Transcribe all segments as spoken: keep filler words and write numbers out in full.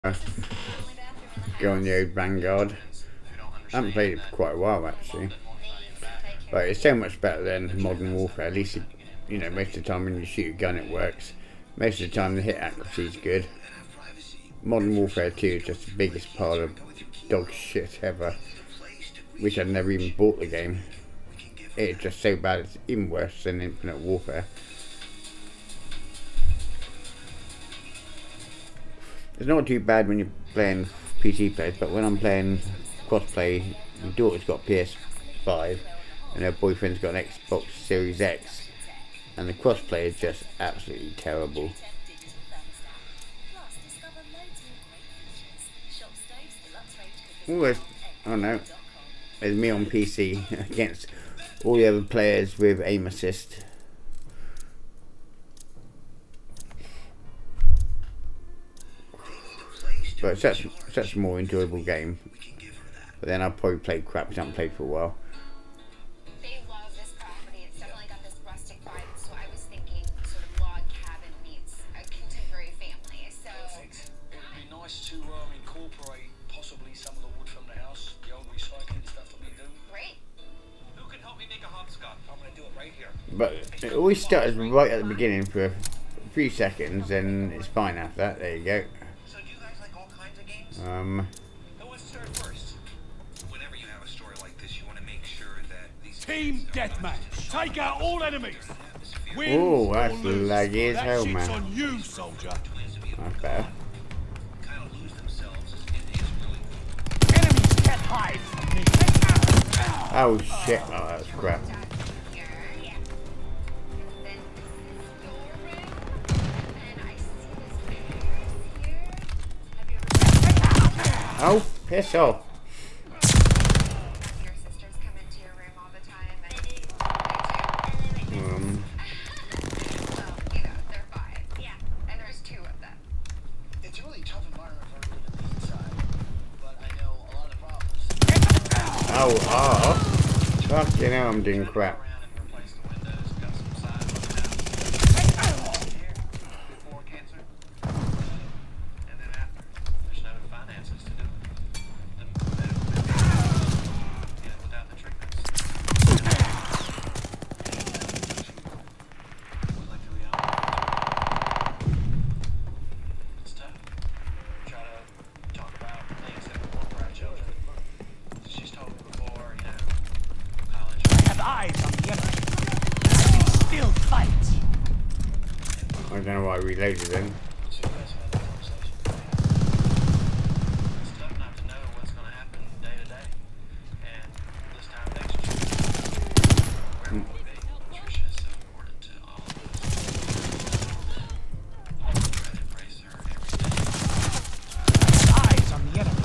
Go on the old Vanguard. I haven't played it for quite a while actually, but it's so much better than Modern Warfare. At least, it, you know, most of the time when you shoot a gun it works. Most of the time the hit accuracy is good. Modern Warfare two is just the biggest pile of dog shit ever. Wish I'd never even bought the game. It's just so bad, it's even worse than Infinite Warfare. It's not too bad when you're playing P C players, but when I'm playing crossplay, my daughter's got P S five and her boyfriend's got an Xbox Series X, and the crossplay is just absolutely terrible. Almost, I don't know, there's me on P C against all the other players with aim assist. But it's such, such a more enjoyable game. But then I'll probably play crap because I haven't played for a while. They love this property. It's definitely got this rustic vibe. So I was thinking sort of log cabin meets a contemporary family. So perfect. It would be nice to um, incorporate possibly some of the wood from the house, the old recycling stuff that we do. Great. Who can help me make a hopscotch? I'm going to do it right here. But it always starts right at the beginning for a few seconds, and it's fine after that. There you go. Um, Who wants to start first? Whenever you have a story like this, you want to make sure that these Team deathmatch. Take out all enemies. oh, that's laggy as hell, That shit's man. on you, soldier. That's better. kind of lose themselves is, is really Enemies can't hide from me. Oh shit! Oh, that's crap. Here, yeah. And then this is your room. And I see this mirrors here. Have you ever Oh, piss off! your sisters come into your room all the time? And they do. Um, Well, you know, they're five. Yeah. And there's two of them. It's a really tough environment for her to live in the inside, but I know a lot of problems. oh, oh! Fucking hell, I'm doing crap. Around and replace the windows, got some sidewalk here before cancer, and then after. There's no finances to do it. The medical bills, you know, without the treatments. Would like to reality. It's tough. Try to talk about things that we want for our children. She's told me before, you know, college. I have eyes on the enemy. I can still fight. I don't know why I reloaded then. So you guys had that conversation. It's tough not to know what's going to happen day to day. And this time next year, where will we be? Patricia is so important to all of us. I try to embrace her every day. Eyes on the enemy.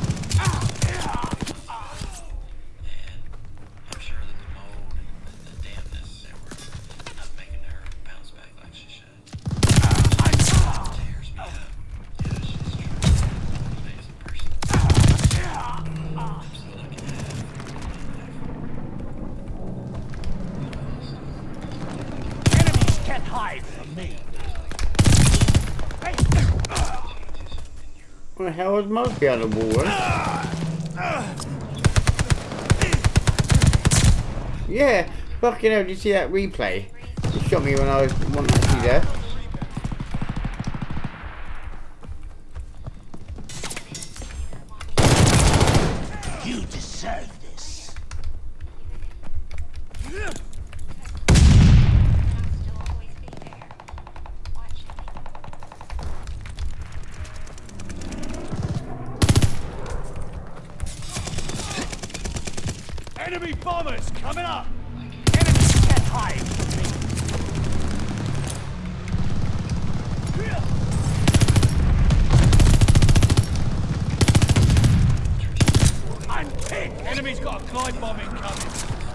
And I'm sure that the mold and the, the dampness that we're not making her bounce back like she should. Tears me up. Yeah, she's truly an amazing person. I'm so lucky to have her. Enemies can't hide from me. Hey. What the hell was most behind the wall? Yeah, fucking hell, did you see that replay? It shot me when I was wasn't actually there. You deserve this. I'll still always be there. Watching me. Enemy bombers coming up. Enemies can't hide from me. I'm pinned. Enemy's got a glide bomb incoming.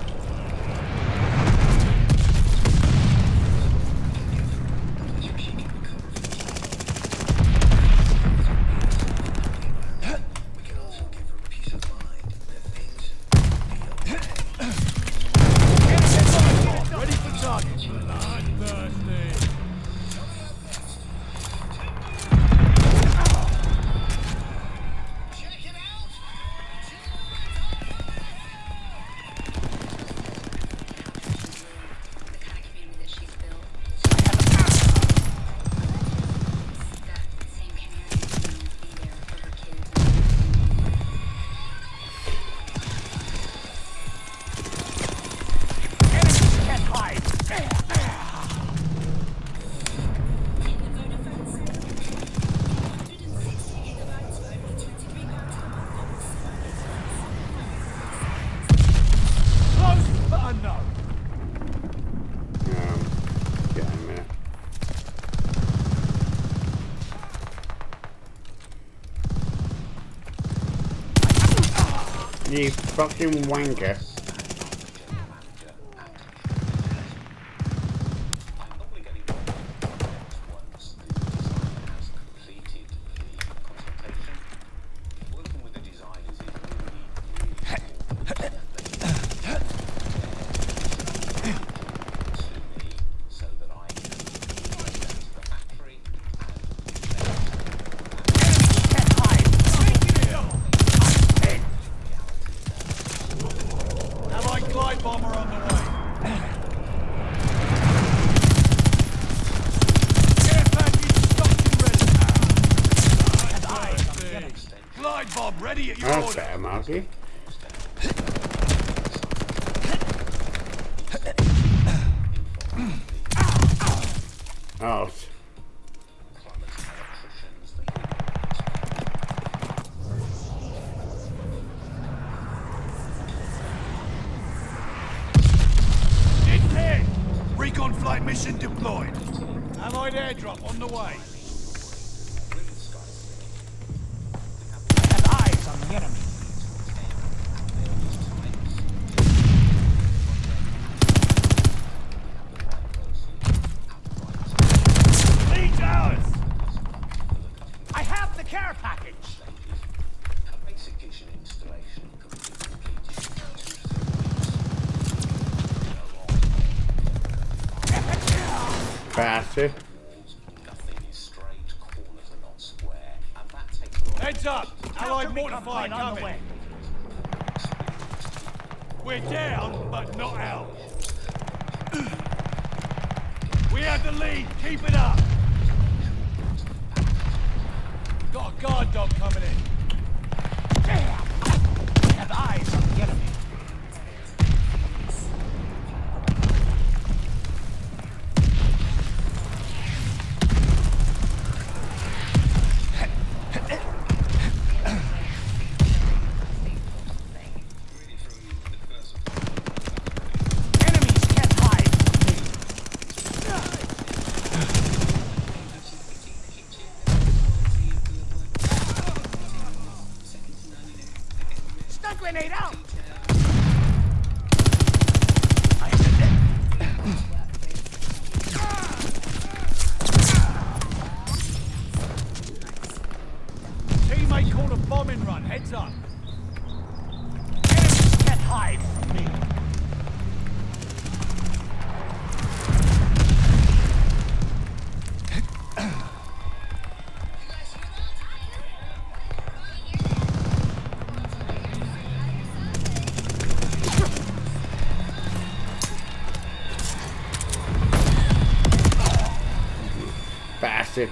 We can also give her peace of mind that things will be okay. Enemy ready for target. Bloodthirsty. You fucking wanker. That's better, Marky. Oh. Recon flight mission deployed. Allied airdrop on the way. I have eyes on the enemy. Lead ours. I have the care package. Basic kitchen installation Bastard. Heads up! Allied mortar fire coming! We're down, but not out. We have the lead, keep it up! Got a guard dog coming in. Damn! We have eyes on the enemy. Grenade out! Teammate called a bombing run, heads up. Enemies can't hide from me. Bastard.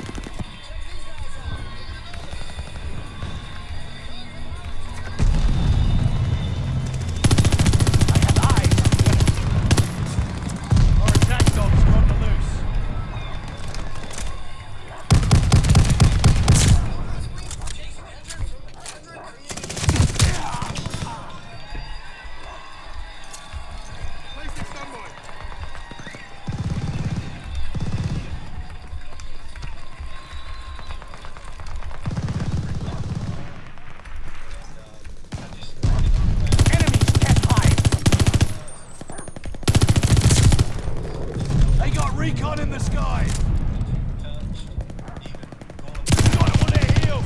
Recon in the sky! Got him on their heels!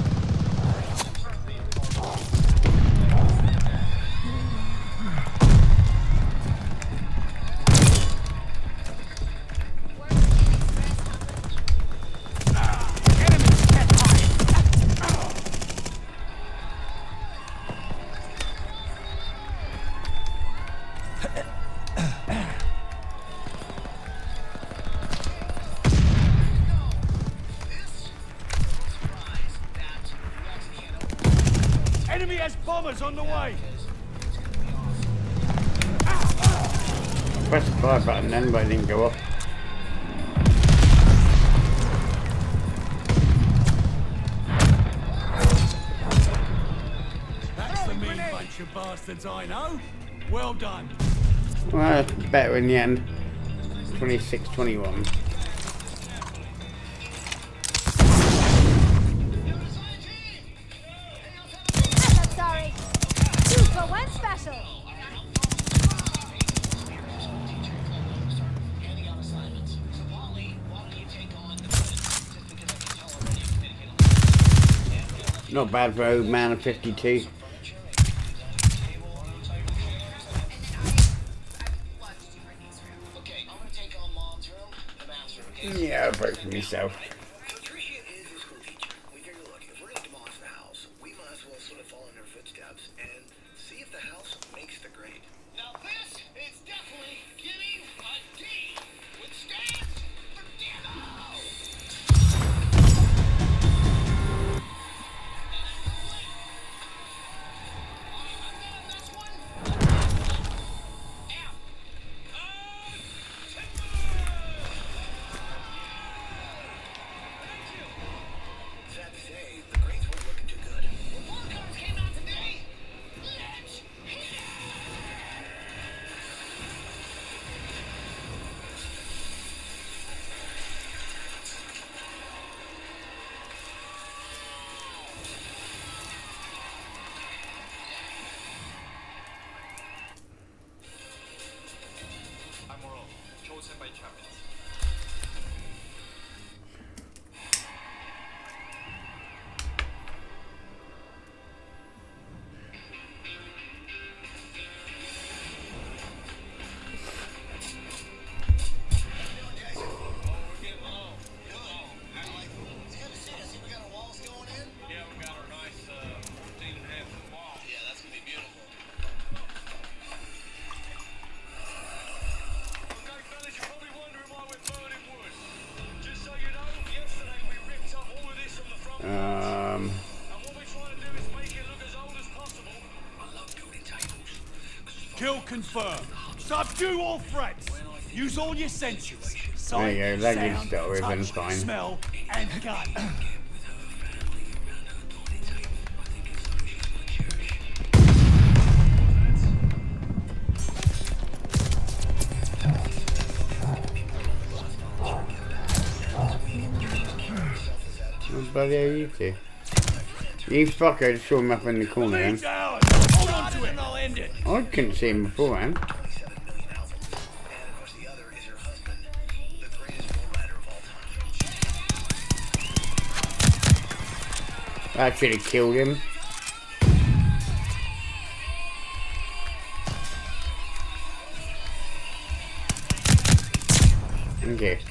Enemies can't hide! Enemy has bombers on the way! Press the fire button then, but it didn't go off. That's the mean bunch of bastards I know. Well done. Well, better in the end. twenty-six twenty-one. Sorry. Not bad for old man of fifty-two. Yeah, I'll break for myself. Um, Kill confirmed. Subdue all threats. Use all your senses. Sight, there you go, that sound, is still even touch, fine. smell, and gun. What bloody are you two? You fucker just saw him up in the corner then. Hold on to it and I'll end it. I couldn't see him beforehand. That should have killed him. Okay.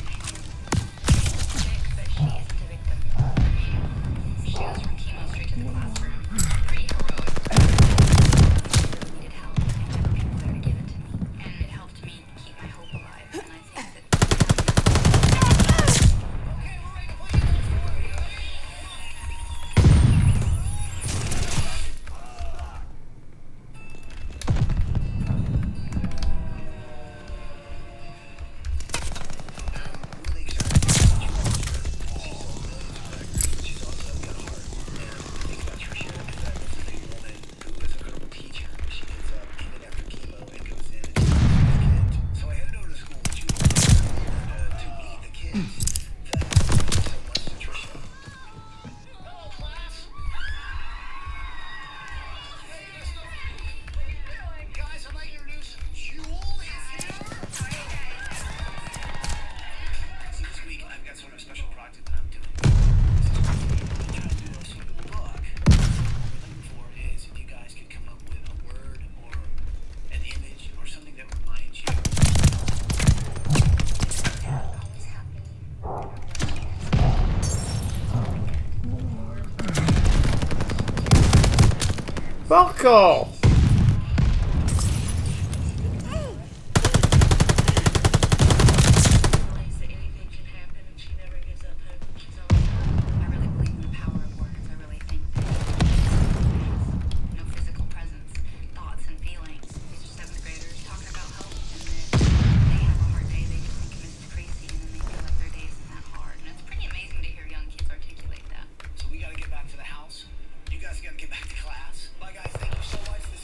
Fuck off! So we gotta get back to the house. You guys gotta get back to class. Bye guys, thank you so much.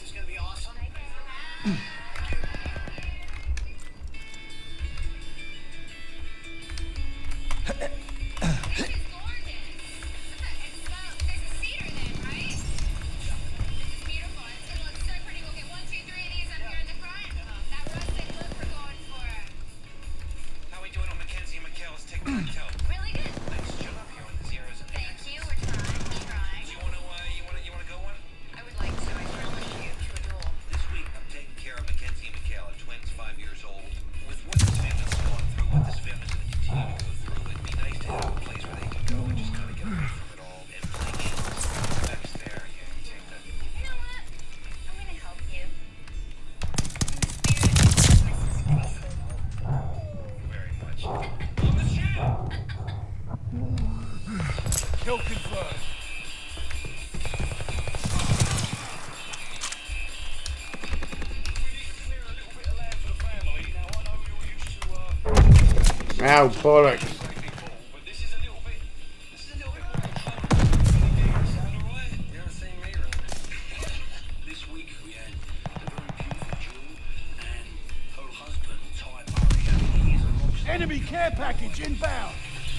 Ow, bollocks. But this is a little bit, this is a little bit more controlled. Sound alright? You haven't seen me around. This week we had the very beautiful Jewel and her husband, thay. He is a rock star. Enemy care package inbound.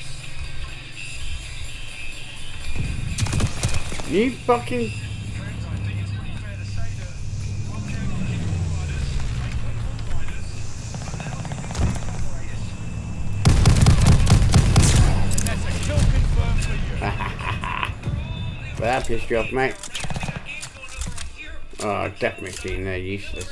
You fucking... Friends, I think it's pretty fair to say that one can of the War Riders, eight War Riders, are now And that's a kill confirmed for you. Well, that pissed you off, mate. Oh, death machine, they're useless.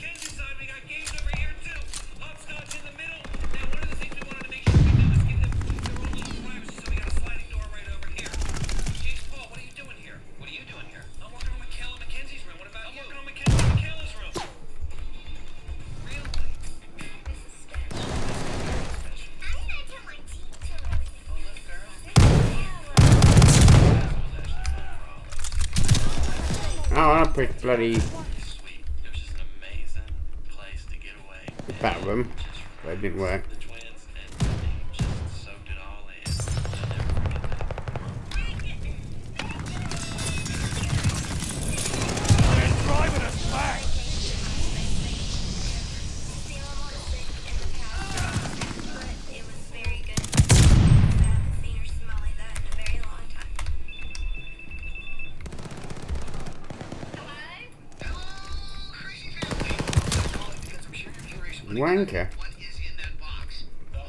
Oh, I put bloody sweet. It was just an amazing place to get away. the bat room, but it didn't work. The twins and me just soaked it all in. I'll never forget that. They're driving us back. But it was very good. I haven't seen her smell like that in a very long time. Wanker. What is in that box?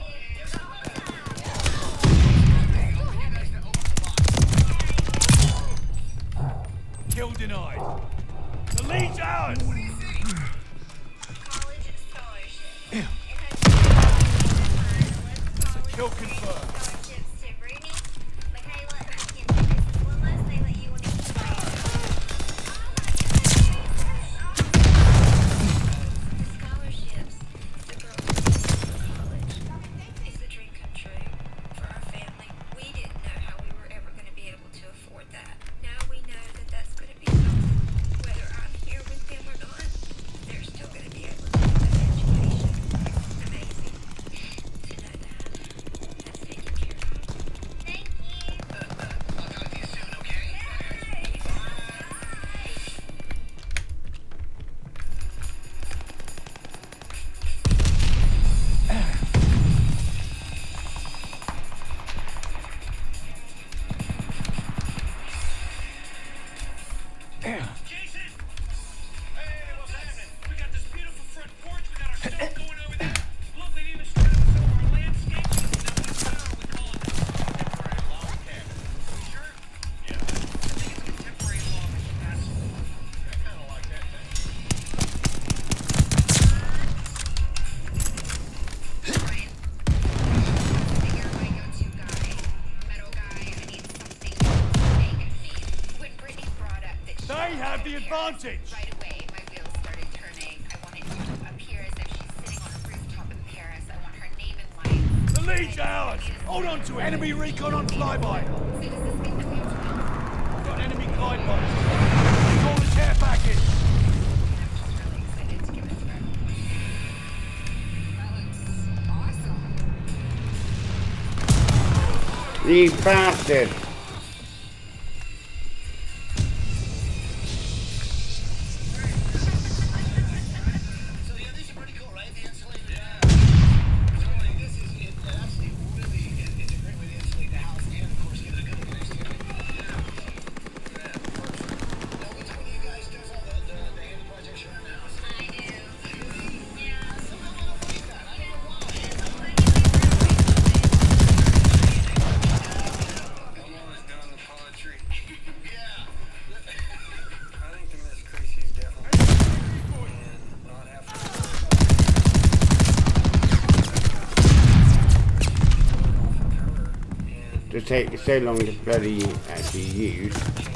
Kill denied. The lead's ours. College scholarship. Yeah. It has Kill confirmed. scholarships to Brittany, Michaela, and Kansas, unless they let you want to keep the scholarships. The girls in college. It's a dream come true for our family. We didn't know how we were ever going to be able to afford that. Now we know that that's going to be something. Whether I'm here with them or not, they're still going to be able to get that education. It's amazing to know that. That's taken care of. Thank you. I'll talk to you soon, okay? Jason! Hey, what's happening? We got this beautiful front porch. We got our stuff going over there. Look, we've even started with some of our landscaping. Now, what style are we calling this? Contemporary log cabin. You sure? Yeah. I think it's contemporary log castle. I kind of like that thing. Brian. You're my go-to guy. Metal guy. I need something big. When Brittany brought up that she They have the advantage. right away, my wheels started turning. I want it to appear as if she's sitting on a rooftop in Paris. I want her name in lights. The lead's ours. Hold on to it. Enemy recon on flyby. So does this mean that we have to Got enemy glide bombs. Call the care package. I'm just really excited to give it a throw. That looks awesome. You bastard! So yeah, these are pretty cool, right? The insulated. Yeah. So like, this is it, it actually really it, it's a great way to insulate the house and of course get a good place to it. Yeah. Yeah, perfect. Now which one of you guys does all the the, the hand projects around the house? I do. Yeah. Somehow I don't believe that. I don't know why. I'm always done the poetry. Yeah. I think the Miss Creasy's definitely and not have to. Just take so long to bloody actually use.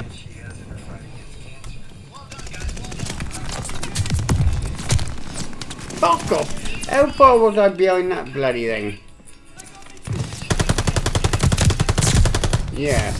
Fuck off! How far was I behind that bloody thing? Yeah.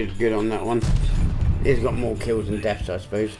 is good on that one. He's got more kills than deaths, I suppose.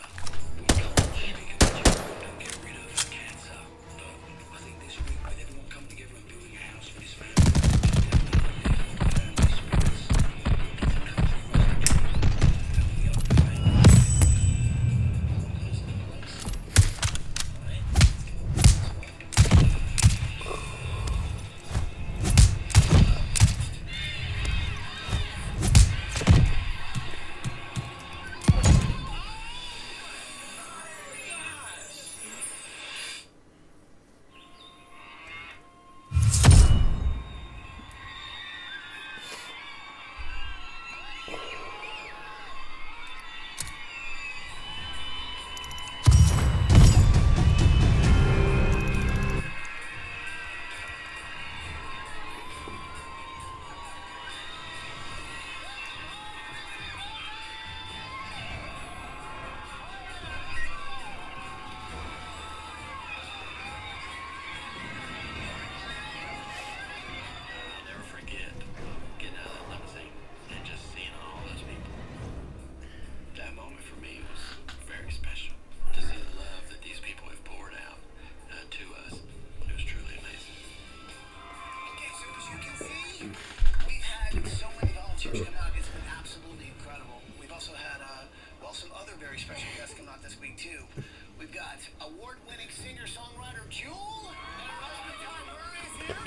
It's been absolutely incredible. We've also had, uh, well, some other very special guests come out this week, too. We've got award-winning singer-songwriter Jewel, and her husband John Murray is here.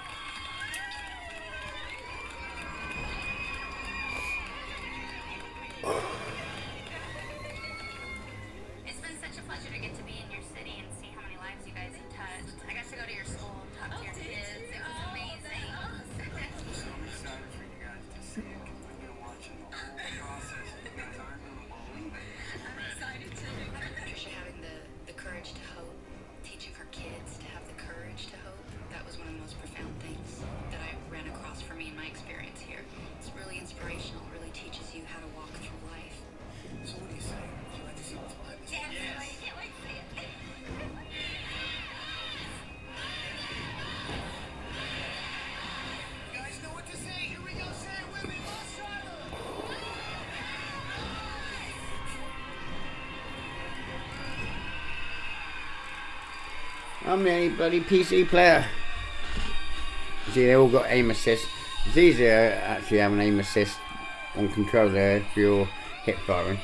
It's been such a pleasure to get to be in your city and see how many lives you guys have touched. I got to go to your school and talk to your kids. It was amazing. So I'm excited for you guys to see it. We've been watching the whole process. You guys aren't going to believe it. I'm excited too. Patricia having the, the courage to hope, teaching her kids to have the courage to hope, that was one of the most profound things that I ran across for me in my experience here. It's really inspirational, really teaches you how to walk through life. So what do you say? Would you like to see what's behind this? Yeah, I can't wait to see it. You guys know what to say. Here we go. Say it with me. Bus driver. I'm the only bloody P C player. See, they all got aim assist. It's easier actually having aim assist on controller if you're hip firing.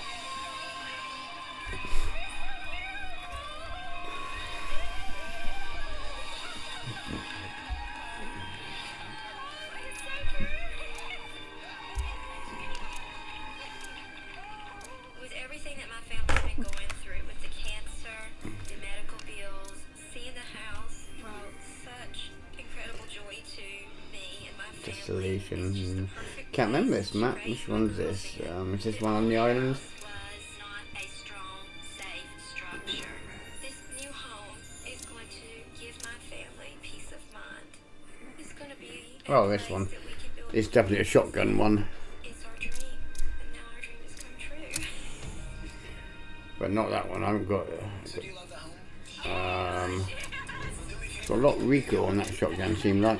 With everything that my family's been going through, with the cancer, the medical bills, seeing the house brought such incredible joy to me and my family. Distillation. Can't remember this map. Which one's this? Um, is this one on the island? Was not a strong, safe structure. This new home is going to give my family peace of mind. It's going to be a Oh, this place one. that we can build. It's definitely a shotgun one, It's our dream, and now our dream has come true. but not that one. I haven't got. So do you love the home? Um, got a lot of recoil on that shotgun. Seemed like.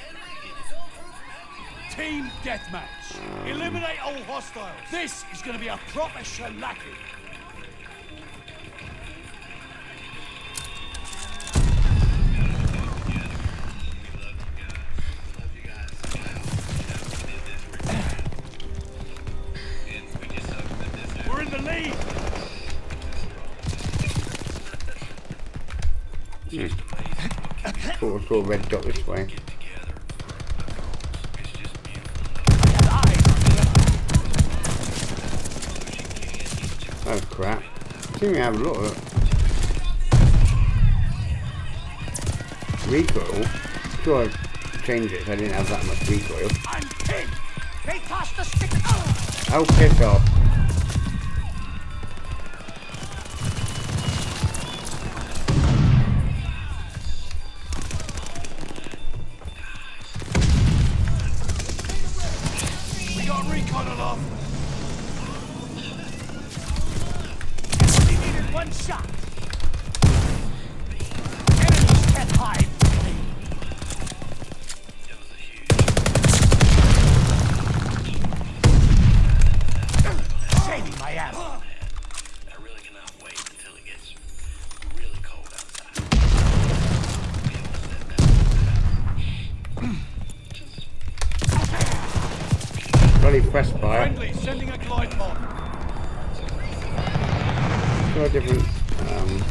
Team deathmatch. Eliminate all hostiles. This is going to be a proper shellacking. We're in the lead. Saw, saw a red dot this way. Oh crap! I think we have a lot of recoil. Sure, I changed it so I didn't have that much recoil. Untill. They tossed the stick. Oh. Oh, piss off! We got recon aloft. We needed one shot. Enemies can't hide. press fire. Friendly, sending a glide bomb. Four different. Um,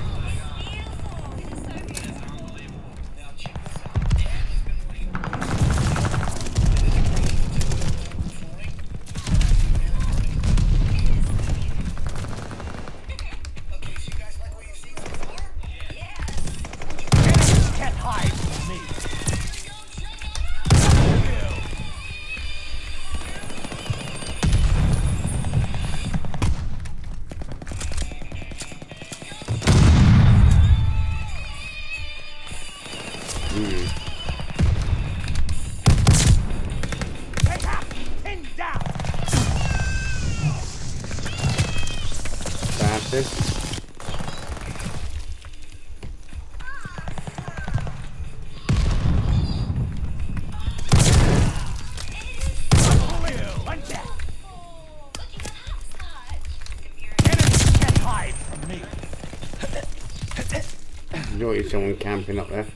There's someone camping up there.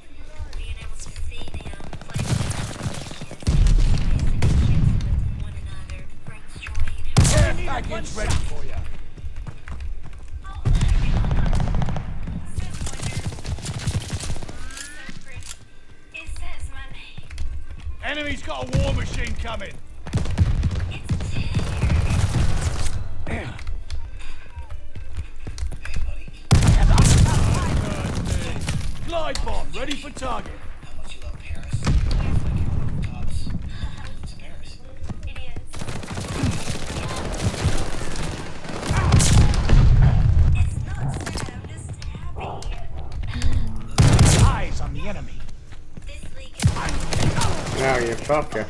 Package ready for you. Enemy's got a war machine coming. Glide bomb ready for target. How much you love Paris? Tops. It's Paris. It is. It's not sad, I'm just happy. Eyes on the enemy. This league is Oh, you fucker.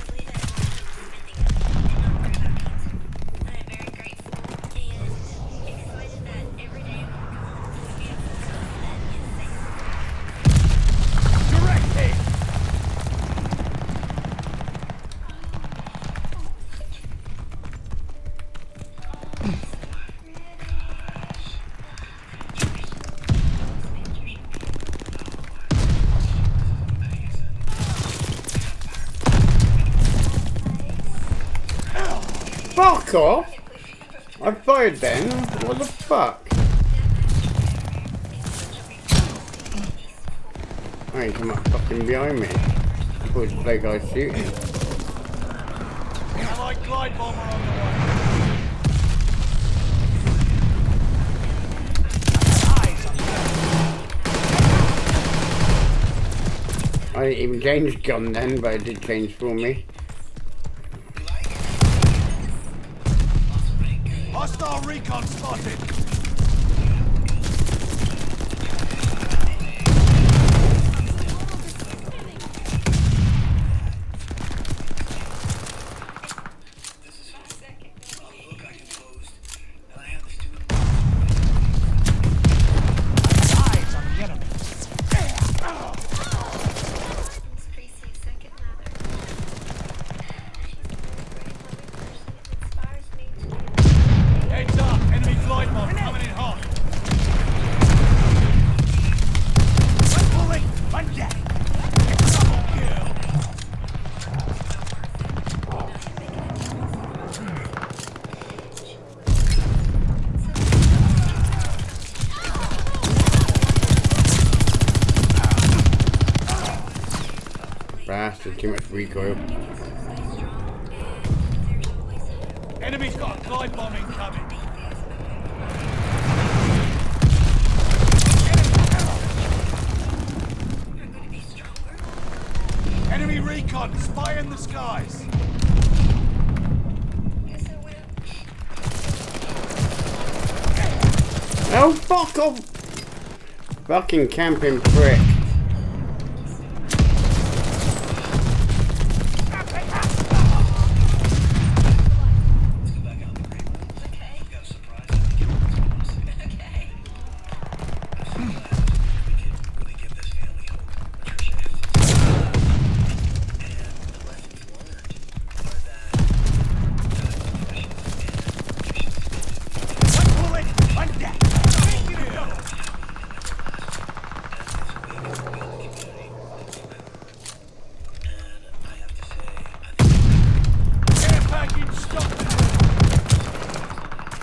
Fuck off! I fired then. What the fuck? Oh, you come up fucking behind me. I thought it was the guy shooting. Allied glide bomber on the way. Eyes on the enemy. I didn't even change gun then, but it did change for me. Hostile recon spotted. Eyes on the enemy. Heads up, enemy glide bomb coming in hot. One bullet, one death. Double kill. Bastard, too much recoil. Enemy's got a glide bomb incoming. Enemy recon, spy in the skies. Oh, fuck off! Fucking camping prick.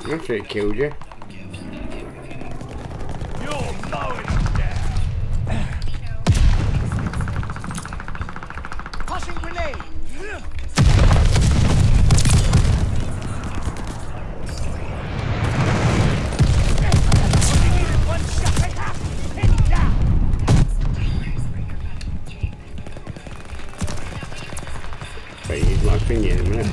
That's what killed you. You're mowing down. Tossing grenade. One shot. I have to pin down. But use my finger in a minute.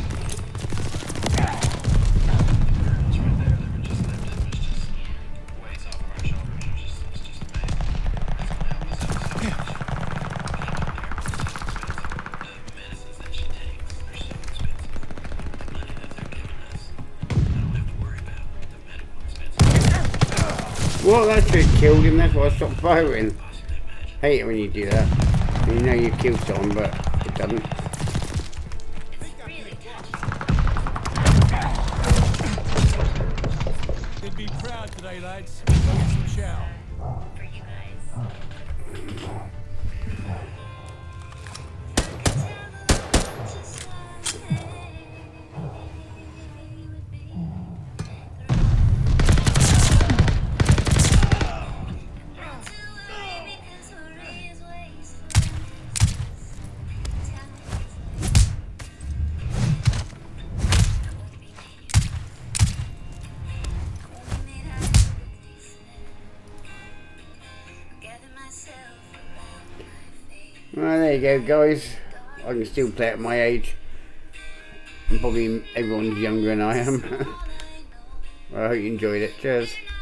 Well, that's what killed him, that's why I stopped firing. Hate it when you do that. You know you killed someone, but it doesn't. They'd be proud today, lads. Go get some chow. For you guys. Well, there you go, guys. I can still play at my age. And probably everyone's younger than I am. Well, I hope you enjoyed it. Cheers.